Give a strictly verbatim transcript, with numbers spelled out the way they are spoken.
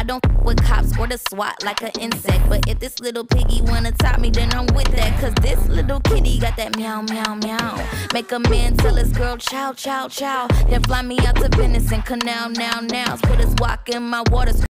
don't f with cops or the SWAT like an insect. But if this little piggy wanna top me, then I'm with that. Cause this little kitty got that meow, meow, meow. Make a man tell his girl chow, chow, chow. Then fly me out to Venice and Canal, now, now. Put his walk in my waters.